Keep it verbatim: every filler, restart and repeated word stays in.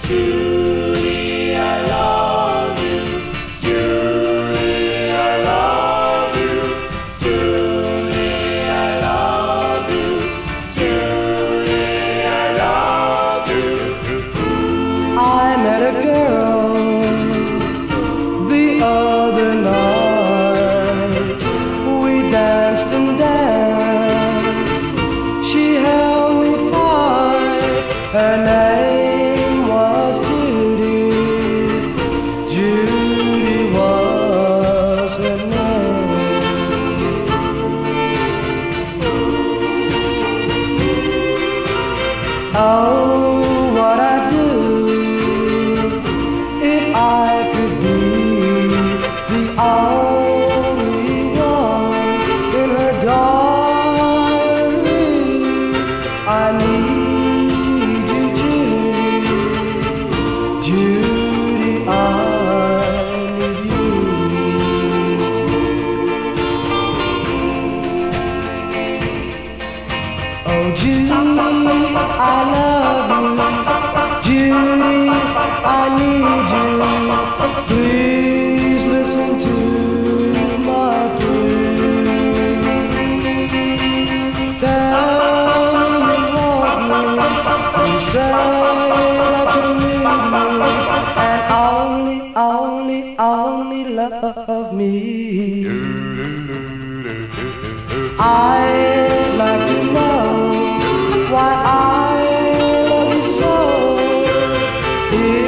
Judy, I love you. Judy, I love you. Judy, I love you. Judy, I love you. I met a girl the other night. We danced and danced. She held me tight. Her name was Judy. Judy was her name. Oh, what I'd do if I could be the only one in her diary. I need you, Judy. Judy, I need you. Oh, Judy, I love you. Judy, I need you. Please listen to my plea. Tell me you want me. You say that you need me. And only, only, only love me. I'd like to know why I love you so.